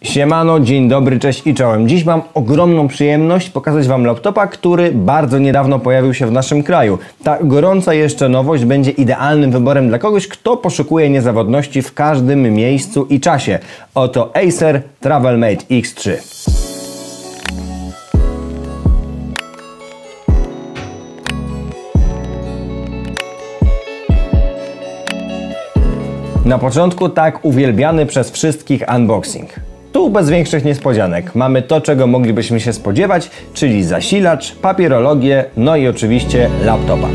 Siemano, dzień dobry, cześć i czołem. Dziś mam ogromną przyjemność pokazać Wam laptopa, który bardzo niedawno pojawił się w naszym kraju. Ta gorąca jeszcze nowość będzie idealnym wyborem dla kogoś, kto poszukuje niezawodności w każdym miejscu i czasie. Oto Acer Travelmate X3. Na początku tak uwielbiany przez wszystkich unboxing. Tu bez większych niespodzianek. Mamy to, czego moglibyśmy się spodziewać, czyli zasilacz, papierologię, no i oczywiście laptopa.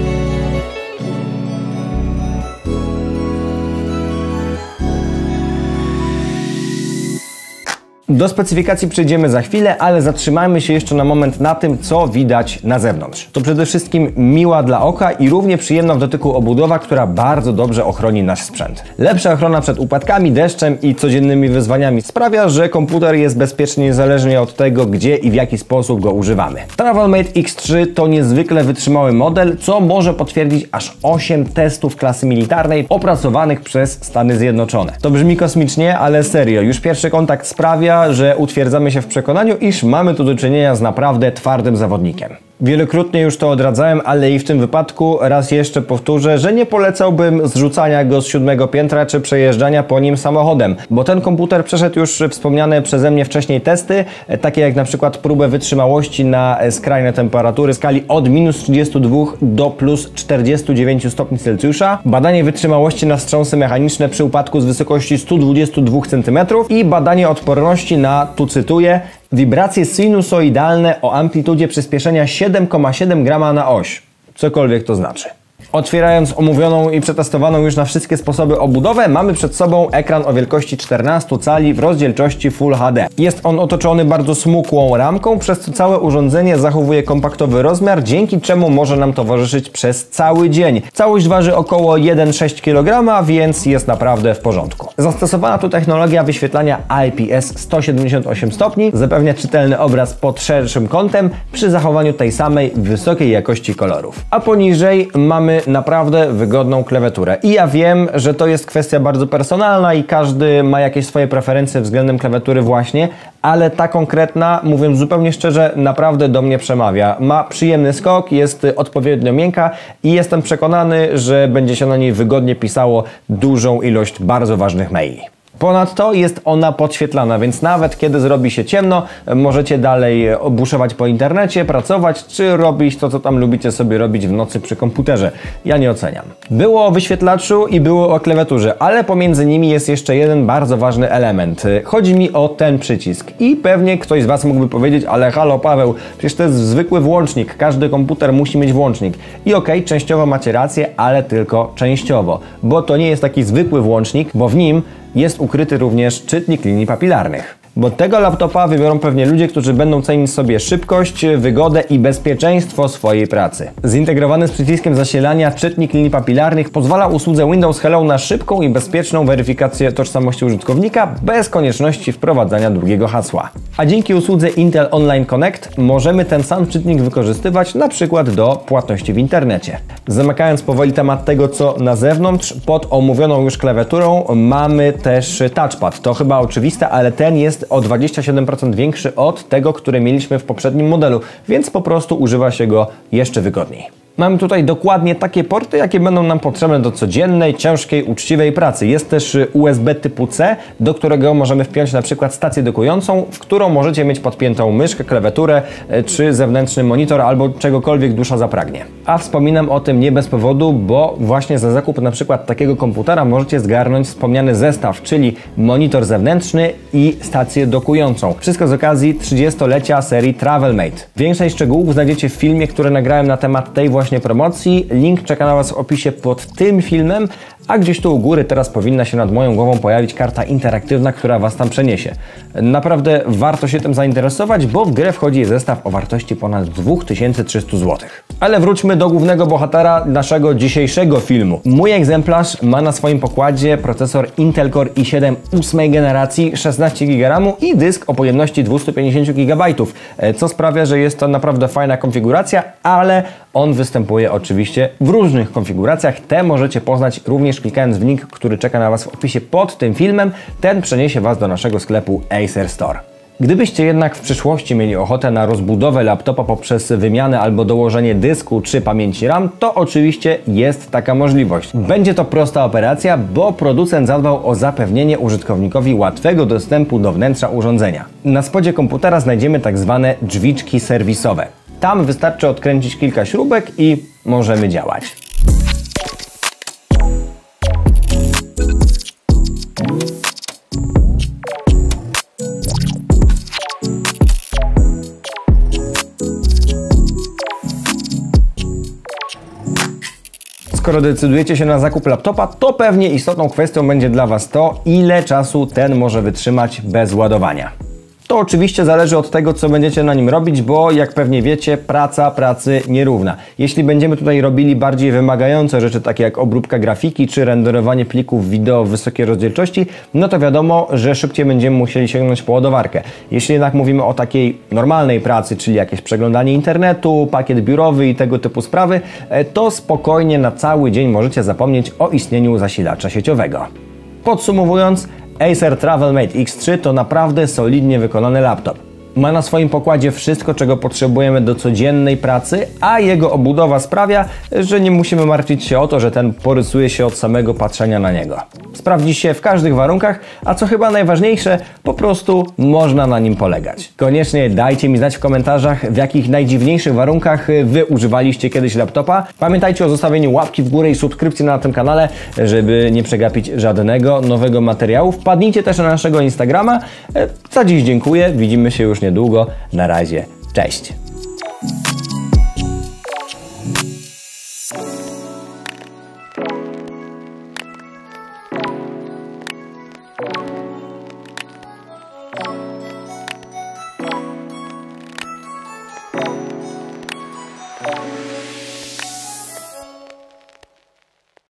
Do specyfikacji przejdziemy za chwilę, ale zatrzymajmy się jeszcze na moment na tym, co widać na zewnątrz. To przede wszystkim miła dla oka i równie przyjemna w dotyku obudowa, która bardzo dobrze ochroni nasz sprzęt. Lepsza ochrona przed upadkami, deszczem i codziennymi wyzwaniami sprawia, że komputer jest bezpieczny niezależnie od tego, gdzie i w jaki sposób go używamy. Travelmate X3 to niezwykle wytrzymały model, co może potwierdzić aż 8 testów klasy militarnej opracowanych przez Stany Zjednoczone. To brzmi kosmicznie, ale serio, już pierwszy kontakt sprawia, że utwierdzamy się w przekonaniu, iż mamy tu do czynienia z naprawdę twardym zawodnikiem. Wielokrotnie już to odradzałem, ale i w tym wypadku raz jeszcze powtórzę, że nie polecałbym zrzucania go z 7. piętra czy przejeżdżania po nim samochodem, bo ten komputer przeszedł już wspomniane przeze mnie wcześniej testy, takie jak na przykład próbę wytrzymałości na skrajne temperatury w skali od -32 do +49 stopni Celsjusza, badanie wytrzymałości na wstrząsy mechaniczne przy upadku z wysokości 122 cm i badanie odporności na, tu cytuję, wibracje sinusoidalne o amplitudzie przyspieszenia 7,7 grama na oś. Cokolwiek to znaczy. Otwierając omówioną i przetestowaną już na wszystkie sposoby obudowę, mamy przed sobą ekran o wielkości 14 cali w rozdzielczości Full HD. Jest on otoczony bardzo smukłą ramką, przez co całe urządzenie zachowuje kompaktowy rozmiar, dzięki czemu może nam towarzyszyć przez cały dzień. Całość waży około 1,6 kg, więc jest naprawdę w porządku. Zastosowana tu technologia wyświetlania IPS 178 stopni zapewnia czytelny obraz pod szerszym kątem przy zachowaniu tej samej wysokiej jakości kolorów. A poniżej mamy naprawdę wygodną klawiaturę. I ja wiem, że to jest kwestia bardzo personalna i każdy ma jakieś swoje preferencje względem klawiatury właśnie, ale ta konkretna, mówiąc zupełnie szczerze, naprawdę do mnie przemawia. Ma przyjemny skok, jest odpowiednio miękka i jestem przekonany, że będzie się na niej wygodnie pisało dużą ilość bardzo ważnych maili. Ponadto jest ona podświetlana, więc nawet kiedy zrobi się ciemno, możecie dalej buszować po internecie, pracować, czy robić to, co tam lubicie sobie robić w nocy przy komputerze. Ja nie oceniam. Było o wyświetlaczu i było o klawiaturze, ale pomiędzy nimi jest jeszcze jeden bardzo ważny element. Chodzi mi o ten przycisk. I pewnie ktoś z Was mógłby powiedzieć, ale halo Paweł, przecież to jest zwykły włącznik, każdy komputer musi mieć włącznik. I okej, częściowo macie rację, ale tylko częściowo, bo to nie jest taki zwykły włącznik, bo w nim jest ukryty również czytnik linii papilarnych. Bo tego laptopa wybiorą pewnie ludzie, którzy będą cenić sobie szybkość, wygodę i bezpieczeństwo swojej pracy. Zintegrowany z przyciskiem zasilania czytnik linii papilarnych pozwala usłudze Windows Hello na szybką i bezpieczną weryfikację tożsamości użytkownika bez konieczności wprowadzania długiego hasła. A dzięki usłudze Intel Online Connect możemy ten sam czytnik wykorzystywać na przykład do płatności w internecie. Zamykając powoli temat tego, co na zewnątrz, pod omówioną już klawiaturą mamy też touchpad. To chyba oczywiste, ale ten jest o 27% większy od tego, który mieliśmy w poprzednim modelu, więc po prostu używa się go jeszcze wygodniej. Mamy tutaj dokładnie takie porty, jakie będą nam potrzebne do codziennej, ciężkiej, uczciwej pracy. Jest też USB typu C, do którego możemy wpiąć na przykład stację dokującą, w którą możecie mieć podpiętą myszkę, klawiaturę czy zewnętrzny monitor albo czegokolwiek dusza zapragnie. A wspominam o tym nie bez powodu, bo właśnie za zakup na przykład takiego komputera możecie zgarnąć wspomniany zestaw, czyli monitor zewnętrzny i stację dokującą. Wszystko z okazji 30-lecia serii Travelmate. Więcej szczegółów znajdziecie w filmie, który nagrałem na temat tej właśnie promocji. Link czeka na Was w opisie pod tym filmem, a gdzieś tu u góry teraz powinna się nad moją głową pojawić karta interaktywna, która Was tam przeniesie. Naprawdę warto się tym zainteresować, bo w grę wchodzi zestaw o wartości ponad 2300 zł. Ale wróćmy do głównego bohatera naszego dzisiejszego filmu. Mój egzemplarz ma na swoim pokładzie procesor Intel Core i7 8 generacji, 16 GB RAM i dysk o pojemności 250 GB, co sprawia, że jest to naprawdę fajna konfiguracja, ale On występuje oczywiście w różnych konfiguracjach. Te możecie poznać również klikając w link, który czeka na Was w opisie pod tym filmem. Ten przeniesie Was do naszego sklepu Acer Store. Gdybyście jednak w przyszłości mieli ochotę na rozbudowę laptopa poprzez wymianę albo dołożenie dysku czy pamięci RAM, to oczywiście jest taka możliwość. Będzie to prosta operacja, bo producent zadbał o zapewnienie użytkownikowi łatwego dostępu do wnętrza urządzenia. Na spodzie komputera znajdziemy tak zwane drzwiczki serwisowe. Tam wystarczy odkręcić kilka śrubek i możemy działać. Skoro decydujecie się na zakup laptopa, to pewnie istotną kwestią będzie dla Was to, ile czasu ten może wytrzymać bez ładowania. To oczywiście zależy od tego, co będziecie na nim robić, bo jak pewnie wiecie, praca pracy nierówna. Jeśli będziemy tutaj robili bardziej wymagające rzeczy, takie jak obróbka grafiki czy renderowanie plików wideo w wysokiej rozdzielczości, no to wiadomo, że szybciej będziemy musieli sięgnąć po ładowarkę. Jeśli jednak mówimy o takiej normalnej pracy, czyli jakieś przeglądanie internetu, pakiet biurowy i tego typu sprawy, to spokojnie na cały dzień możecie zapomnieć o istnieniu zasilacza sieciowego. Podsumowując, Acer Travelmate X3 to naprawdę solidnie wykonany laptop. Ma na swoim pokładzie wszystko, czego potrzebujemy do codziennej pracy, a jego obudowa sprawia, że nie musimy martwić się o to, że ten porysuje się od samego patrzenia na niego. Sprawdzi się w każdych warunkach, a co chyba najważniejsze, po prostu można na nim polegać. Koniecznie dajcie mi znać w komentarzach, w jakich najdziwniejszych warunkach Wy używaliście kiedyś laptopa. Pamiętajcie o zostawieniu łapki w górę i subskrypcji na tym kanale, żeby nie przegapić żadnego nowego materiału. Wpadnijcie też na naszego Instagrama. Za dziś dziękuję, widzimy się już niedługo. Na razie, cześć! you.